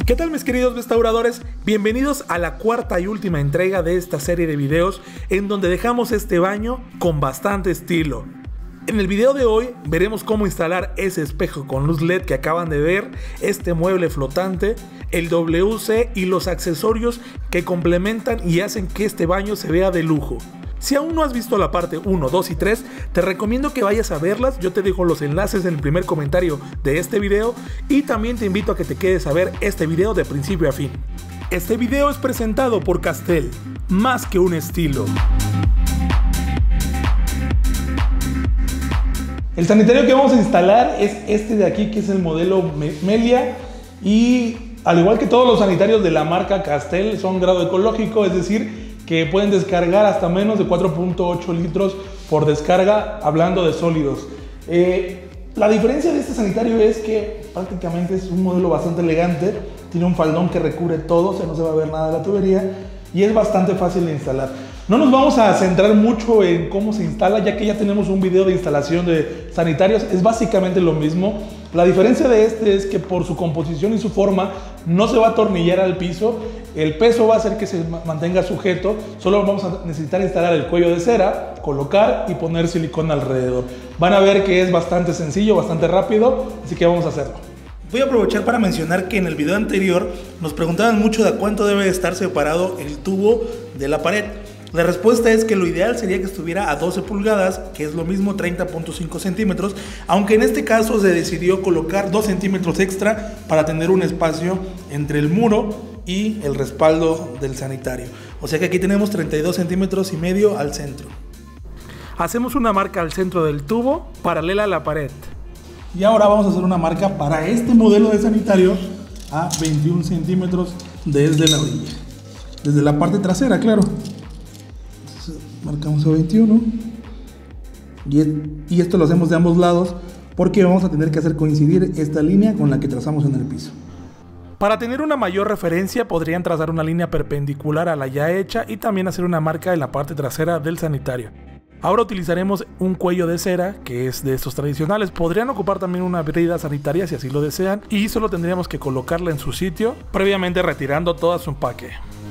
¿Qué tal mis queridos restauradores? Bienvenidos a la cuarta y última entrega de esta serie de videos en donde dejamos este baño con bastante estilo. En el video de hoy veremos cómo instalar ese espejo con luz LED que acaban de ver, este mueble flotante, el WC y los accesorios que complementan y hacen que este baño se vea de lujo. Si aún no has visto la parte 1, 2 y 3, te recomiendo que vayas a verlas. Yo te dejo los enlaces en el primer comentario de este video y también te invito a que te quedes a ver este video de principio a fin. Este video es presentado por Castel, más que un estilo. El sanitario que vamos a instalar es este de aquí, que es el modelo Melia, y al igual que todos los sanitarios de la marca Castel son grado ecológico, es decir, que pueden descargar hasta menos de 4.8 litros por descarga, hablando de sólidos. La diferencia de este sanitario es que prácticamente es un modelo bastante elegante, tiene un faldón que recubre todo, o sea, no se va a ver nada de la tubería y es bastante fácil de instalar. No nos vamos a centrar mucho en cómo se instala, ya que ya tenemos un video de instalación de sanitarios, es básicamente lo mismo. La diferencia de este es que por su composición y su forma no se va a atornillar al piso, el peso va a hacer que se mantenga sujeto, solo vamos a necesitar instalar el cuello de cera, colocar y poner silicona alrededor. Van a ver que es bastante sencillo, bastante rápido, así que vamos a hacerlo. Voy a aprovechar para mencionar que en el video anterior nos preguntaban mucho de cuánto debe estar separado el tubo de la pared. La respuesta es que lo ideal sería que estuviera a 12 pulgadas, que es lo mismo 30.5 centímetros, aunque en este caso se decidió colocar 2 centímetros extra para tener un espacio entre el muro y el respaldo del sanitario. O sea que aquí tenemos 32 centímetros y medio al centro. Hacemos una marca al centro del tubo, paralela a la pared. Y ahora vamos a hacer una marca para este modelo de sanitario a 21 centímetros desde la orilla. Desde la parte trasera, claro. Marcamos a 21 y esto lo hacemos de ambos lados porque vamos a tener que hacer coincidir esta línea con la que trazamos en el piso. Para tener una mayor referencia podrían trazar una línea perpendicular a la ya hecha y también hacer una marca en la parte trasera del sanitario. Ahora utilizaremos un cuello de cera, que es de estos tradicionales. Podrían ocupar también una brida sanitaria si así lo desean y solo tendríamos que colocarla en su sitio, previamente retirando todo su empaque.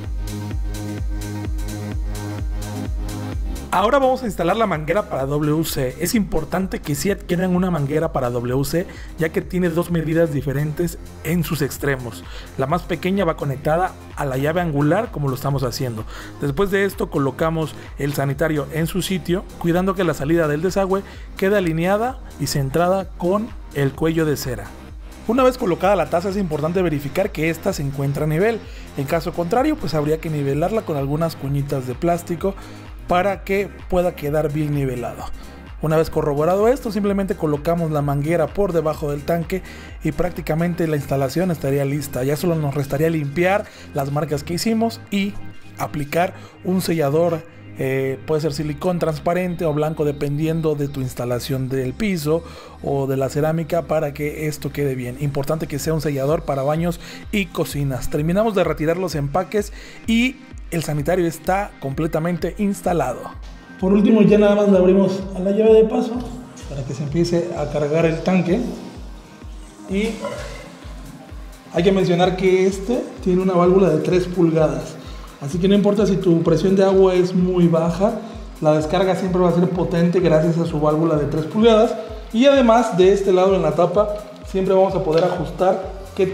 Ahora vamos a instalar la manguera para WC. Es importante que sí adquieran una manguera para WC, ya que tiene dos medidas diferentes en sus extremos. La más pequeña va conectada a la llave angular, como lo estamos haciendo. Después de esto colocamos el sanitario en su sitio, cuidando que la salida del desagüe quede alineada y centrada con el cuello de cera. Una vez colocada la taza es importante verificar que ésta se encuentra a nivel. En caso contrario, pues habría que nivelarla con algunas cuñitas de plástico para que pueda quedar bien nivelado. Una vez corroborado esto, simplemente colocamos la manguera por debajo del tanque y prácticamente la instalación estaría lista. Ya solo nos restaría limpiar las marcas que hicimos y aplicar un sellador, puede ser silicón transparente o blanco dependiendo de tu instalación del piso o de la cerámica, para que esto quede bien. Importante que sea un sellador para baños y cocinas. Terminamos de retirar los empaques y el sanitario está completamente instalado. Por último, ya nada más le abrimos a la llave de paso para que se empiece a cargar el tanque. Y hay que mencionar que este tiene una válvula de 3 pulgadas. Así que no importa si tu presión de agua es muy baja, la descarga siempre va a ser potente gracias a su válvula de 3 pulgadas. Y además, de este lado en la tapa siempre vamos a poder ajustar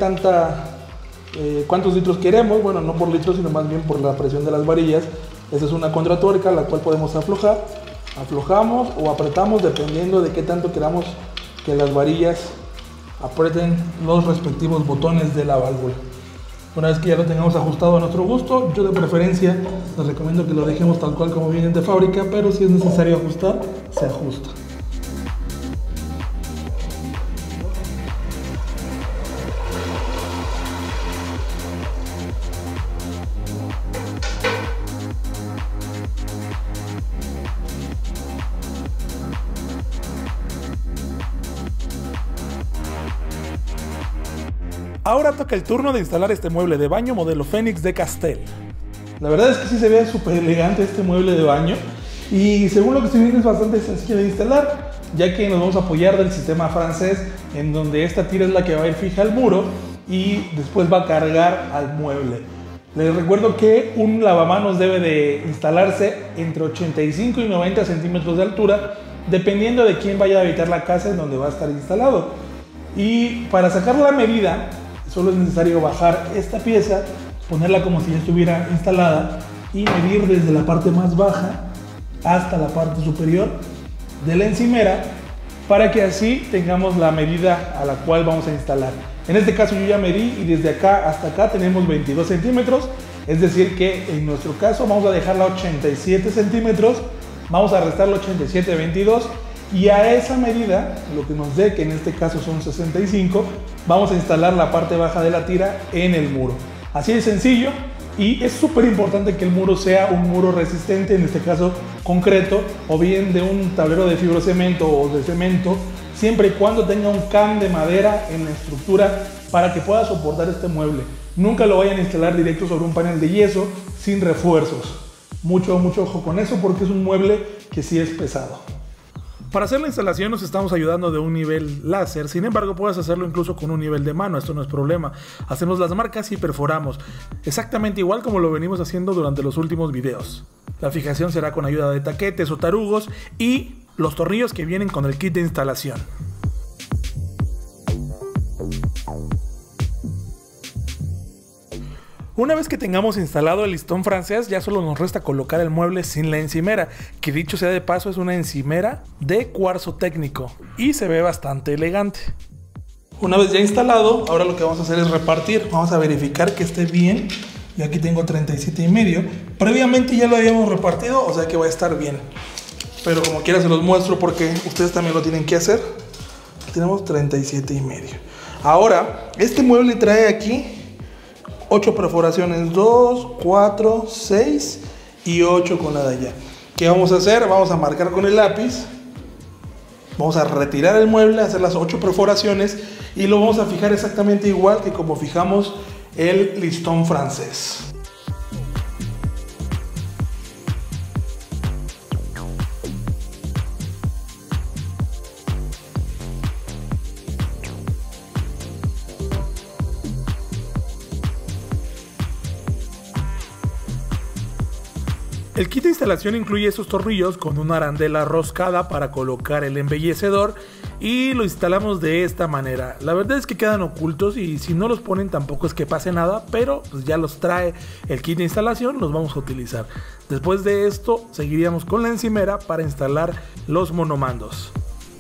cuántos litros queremos. Bueno, no por litros, sino más bien por la presión de las varillas. Esta es una contratuerca la cual podemos aflojar. Aflojamos o apretamos dependiendo de qué tanto queramos que las varillas aprieten los respectivos botones de la válvula. Una vez que ya lo tengamos ajustado a nuestro gusto, yo de preferencia les recomiendo que lo dejemos tal cual como vienen de fábrica, pero si es necesario ajustar, se ajusta. Ahora toca el turno de instalar este mueble de baño modelo Fénix de Castel. La verdad es que sí se ve súper elegante este mueble de baño y según lo que estoy viendo es bastante sencillo de instalar, ya que nos vamos a apoyar del sistema francés, en donde esta tira es la que va a ir fija al muro y después va a cargar al mueble. Les recuerdo que un lavamanos debe de instalarse entre 85 y 90 centímetros de altura, dependiendo de quién vaya a habitar la casa en donde va a estar instalado. Y para sacar la medida, solo es necesario bajar esta pieza, ponerla como si ya estuviera instalada y medir desde la parte más baja hasta la parte superior de la encimera, para que así tengamos la medida a la cual vamos a instalar. En este caso yo ya medí y desde acá hasta acá tenemos 22 centímetros, es decir que en nuestro caso vamos a dejarla 87 centímetros, vamos a restar los 87 de 22 y a esa medida, lo que nos dé, que en este caso son 65, vamos a instalar la parte baja de la tira en el muro. Así de sencillo, y es súper importante que el muro sea un muro resistente, en este caso concreto, o bien de un tablero de fibrocemento o de cemento, siempre y cuando tenga un can de madera en la estructura para que pueda soportar este mueble. Nunca lo vayan a instalar directo sobre un panel de yeso sin refuerzos. Mucho ojo con eso, porque es un mueble que sí es pesado. Para hacer la instalación nos estamos ayudando de un nivel láser, sin embargo puedes hacerlo incluso con un nivel de mano, esto no es problema. Hacemos las marcas y perforamos, exactamente igual como lo venimos haciendo durante los últimos videos. La fijación será con ayuda de taquetes o tarugos y los tornillos que vienen con el kit de instalación. Una vez que tengamos instalado el listón francés, ya solo nos resta colocar el mueble sin la encimera, que dicho sea de paso es una encimera de cuarzo técnico y se ve bastante elegante. Una vez ya instalado, ahora lo que vamos a hacer es repartir. Vamos a verificar que esté bien. Yo aquí tengo 37,5. Previamente ya lo habíamos repartido, o sea que va a estar bien. Pero como quiera se los muestro porque ustedes también lo tienen que hacer. Aquí tenemos 37,5. Ahora, este mueble trae aquí 8 perforaciones, 2, 4, 6 y 8 con la de allá. ¿Qué vamos a hacer? Vamos a marcar con el lápiz. Vamos a retirar el mueble, hacer las 8 perforaciones y lo vamos a fijar exactamente igual que como fijamos el listón francés. El kit de instalación incluye esos tornillos con una arandela roscada para colocar el embellecedor y lo instalamos de esta manera. La verdad es que quedan ocultos y si no los ponen tampoco es que pase nada, pero pues ya los trae el kit de instalación, los vamos a utilizar. Después de esto seguiríamos con la encimera para instalar los monomandos.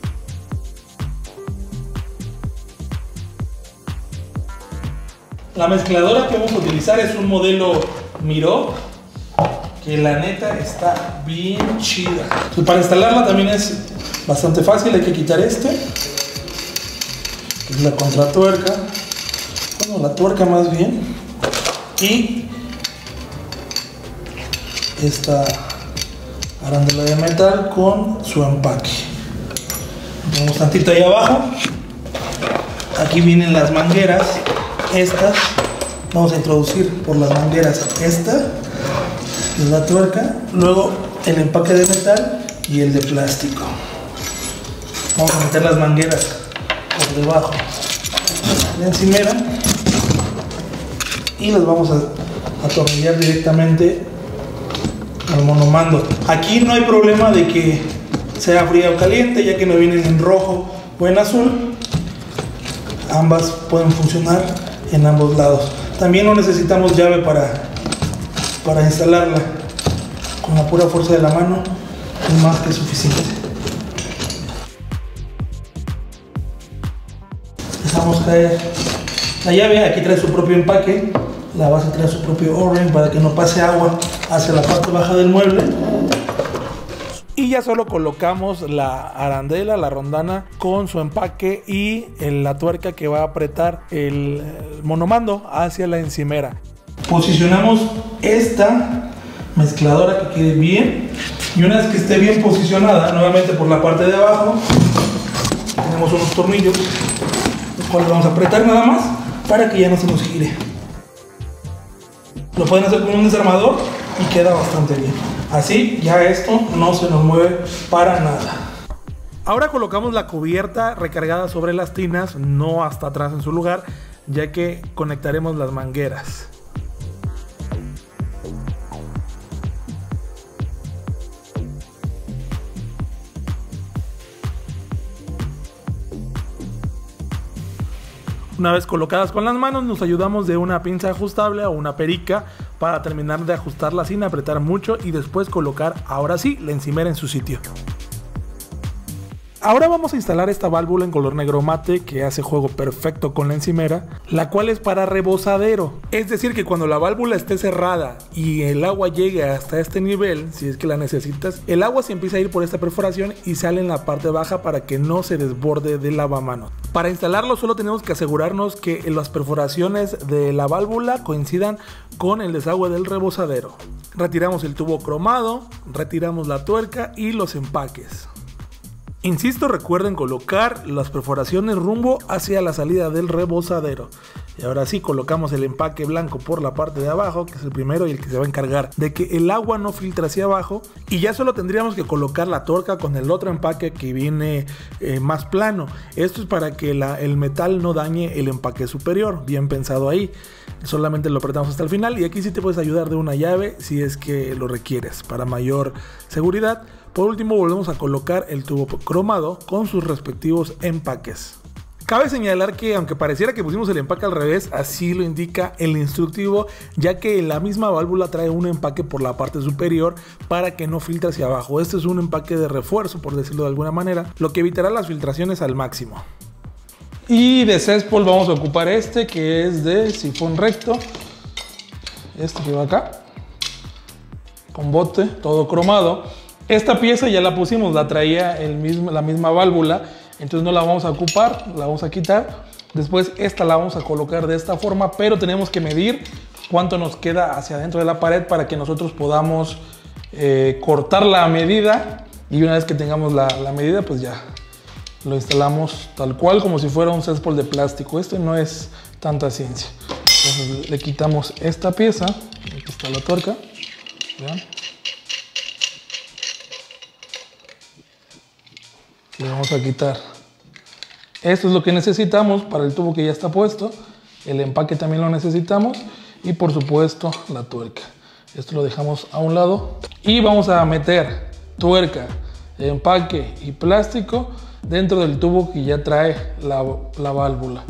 La mezcladora que vamos a utilizar es un modelo Miró, que la neta está bien chida. Pues para instalarla también es bastante fácil. Hay que quitar este, que es la contratuerca, bueno, la tuerca más bien, y esta arandela de metal con su empaque. Ponemos tantito ahí abajo. Aquí vienen las mangueras, estas vamos a introducir por las mangueras esta, que es la tuerca, luego el empaque de metal y el de plástico. Vamos a meter las mangueras por debajo de la encimera y las vamos a atornillar directamente al monomando. Aquí no hay problema de que sea fría o caliente, ya que no vienen en rojo o en azul. Ambas pueden funcionar en ambos lados. También no necesitamos llave para instalarla. Con la pura fuerza de la mano es más que suficiente. Dejamos caer la llave. Aquí trae su propio empaque, la base trae su propio O-ring para que no pase agua hacia la parte baja del mueble. Y ya solo colocamos la arandela, la rondana con su empaque y la tuerca que va a apretar el monomando hacia la encimera. Posicionamos esta mezcladora que quede bien, y una vez que esté bien posicionada, nuevamente por la parte de abajo tenemos unos tornillos, los cuales vamos a apretar nada más para que ya no se nos gire. Lo pueden hacer con un desarmador y queda bastante bien. Así ya esto no se nos mueve para nada. Ahora colocamos la cubierta recargada sobre las tinas, no hasta atrás en su lugar, ya que conectaremos las mangueras. Una vez colocadas con las manos, nos ayudamos de una pinza ajustable o una perica para terminar de ajustarla sin apretar mucho y después colocar ahora sí la encimera en su sitio. Ahora vamos a instalar esta válvula en color negro mate que hace juego perfecto con la encimera, la cual es para rebozadero. Es decir que cuando la válvula esté cerrada y el agua llegue hasta este nivel, si es que la necesitas, el agua se empieza a ir por esta perforación y sale en la parte baja para que no se desborde del lavamanos. Para instalarlo solo tenemos que asegurarnos que las perforaciones de la válvula coincidan con el desagüe del rebozadero. Retiramos el tubo cromado, retiramos la tuerca y los empaques. Insisto, recuerden colocar las perforaciones rumbo hacia la salida del rebozadero. Y ahora sí, colocamos el empaque blanco por la parte de abajo, que es el primero y el que se va a encargar de que el agua no filtre hacia abajo. Y ya solo tendríamos que colocar la tuerca con el otro empaque que viene más plano. Esto es para que el metal no dañe el empaque superior, bien pensado ahí. Solamente lo apretamos hasta el final y aquí sí te puedes ayudar de una llave si es que lo requieres para mayor seguridad. Por último, volvemos a colocar el tubo cromado con sus respectivos empaques. Cabe señalar que aunque pareciera que pusimos el empaque al revés, así lo indica el instructivo, ya que la misma válvula trae un empaque por la parte superior para que no filtre hacia abajo. Este es un empaque de refuerzo, por decirlo de alguna manera, lo que evitará las filtraciones al máximo. Y de céspol vamos a ocupar este que es de sifón recto, este que va acá, con bote, todo cromado. Esta pieza ya la pusimos, la traía la misma válvula, entonces no la vamos a ocupar, la vamos a quitar. Después esta la vamos a colocar de esta forma, pero tenemos que medir cuánto nos queda hacia adentro de la pared para que nosotros podamos cortar la medida, y una vez que tengamos la medida pues ya lo instalamos tal cual como si fuera un céspol de plástico. Esto no es tanta ciencia. Entonces le quitamos esta pieza, aquí está la tuerca, ¿vean? Le vamos a quitar. Esto es lo que necesitamos para el tubo que ya está puesto. El empaque también lo necesitamos. Y por supuesto la tuerca. Esto lo dejamos a un lado. Y vamos a meter tuerca, empaque y plástico dentro del tubo que ya trae la válvula.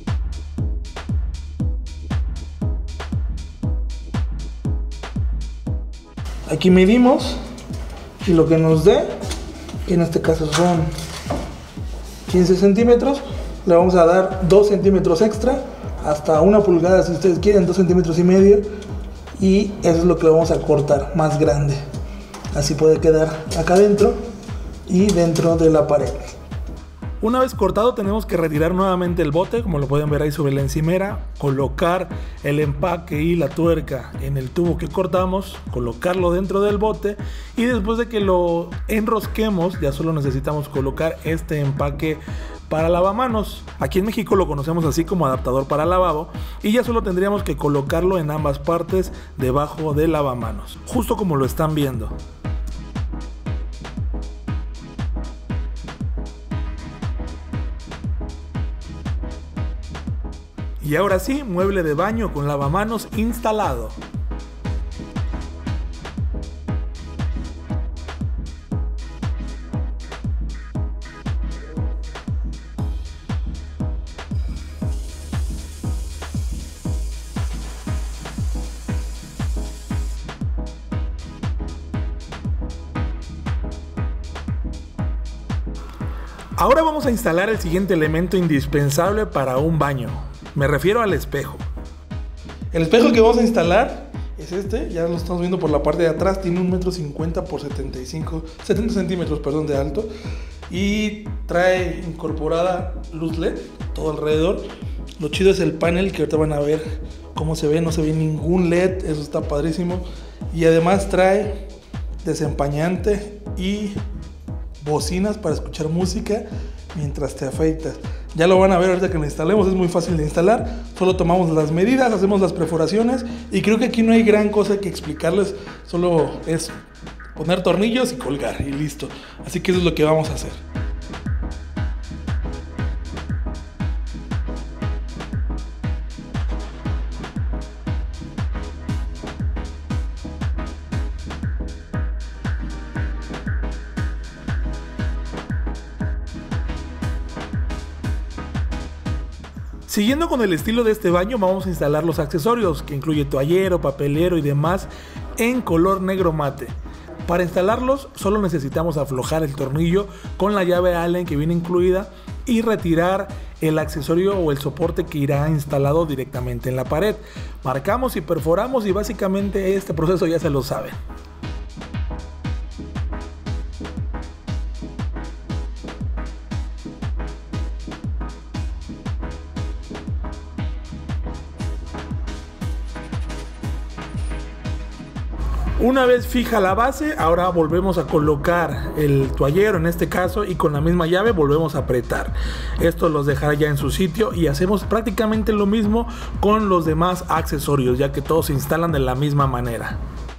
Aquí medimos y lo que nos dé, que en este caso son 15 centímetros, le vamos a dar 2 centímetros extra, hasta 1 pulgada si ustedes quieren, 2 centímetros y medio, y eso es lo que le vamos a cortar más grande. Así puede quedar acá adentro y dentro de la pared. Una vez cortado tenemos que retirar nuevamente el bote, como lo pueden ver ahí sobre la encimera, colocar el empaque y la tuerca en el tubo que cortamos, colocarlo dentro del bote y después de que lo enrosquemos ya solo necesitamos colocar este empaque para lavamanos. Aquí en México lo conocemos así como adaptador para lavabo y ya solo tendríamos que colocarlo en ambas partes debajo del lavamanos, justo como lo están viendo. Y ahora sí, mueble de baño con lavamanos instalado. Ahora vamos a instalar el siguiente elemento indispensable para un baño. Me refiero al espejo. El espejo que vamos a instalar es este, ya lo estamos viendo por la parte de atrás, tiene 1,50 m por 70 centímetros, perdón, de alto, y trae incorporada luz LED todo alrededor. Lo chido es el panel, que ahorita van a ver cómo se ve, no se ve ningún LED, eso está padrísimo, y además trae desempañante y bocinas para escuchar música mientras te afeitas. Ya lo van a ver ahorita que lo instalemos, es muy fácil de instalar, solo tomamos las medidas, hacemos las perforaciones y creo que aquí no hay gran cosa que explicarles, solo es poner tornillos y colgar y listo. Así que eso es lo que vamos a hacer. Siguiendo con el estilo de este baño, vamos a instalar los accesorios, que incluye toallero, papelero y demás en color negro mate. Para instalarlos solo necesitamos aflojar el tornillo con la llave Allen que viene incluida y retirar el accesorio o el soporte que irá instalado directamente en la pared. Marcamos y perforamos y básicamente este proceso ya se lo saben. Una vez fija la base, ahora volvemos a colocar el toallero en este caso y con la misma llave volvemos a apretar. Esto los dejará ya en su sitio y hacemos prácticamente lo mismo con los demás accesorios, ya que todos se instalan de la misma manera.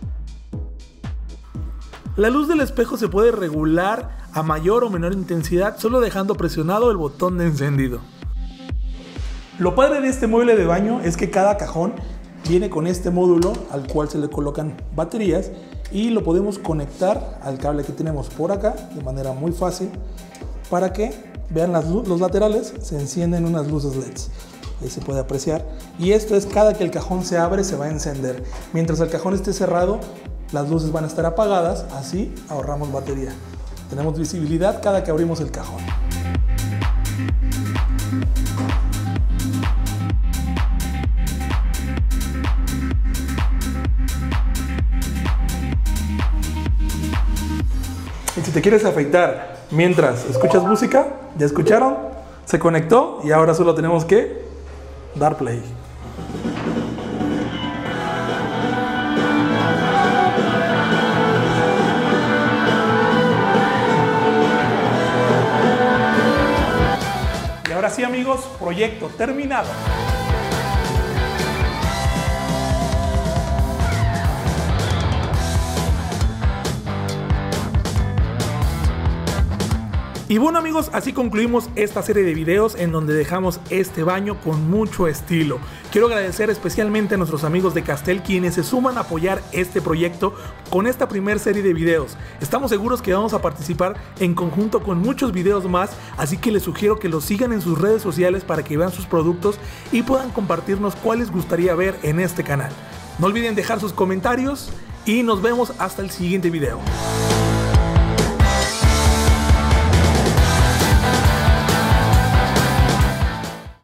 La luz del espejo se puede regular a mayor o menor intensidad solo dejando presionado el botón de encendido. Lo padre de este mueble de baño es que cada cajón viene con este módulo al cual se le colocan baterías y lo podemos conectar al cable que tenemos por acá de manera muy fácil para que vean los laterales, se encienden unas luces LEDs. Ahí se puede apreciar y esto es cada que el cajón se abre se va a encender. Mientras el cajón esté cerrado las luces van a estar apagadas, así ahorramos batería. Tenemos visibilidad cada que abrimos el cajón. Y si te quieres afeitar mientras escuchas música, ¿ya escucharon? Se conectó y ahora solo tenemos que dar play. Y ahora sí, amigos, proyecto terminado. Y bueno, amigos, así concluimos esta serie de videos en donde dejamos este baño con mucho estilo. Quiero agradecer especialmente a nuestros amigos de Castel quienes se suman a apoyar este proyecto con esta primera serie de videos. Estamos seguros que vamos a participar en conjunto con muchos videos más, así que les sugiero que los sigan en sus redes sociales para que vean sus productos y puedan compartirnos cuál les gustaría ver en este canal. No olviden dejar sus comentarios y nos vemos hasta el siguiente video.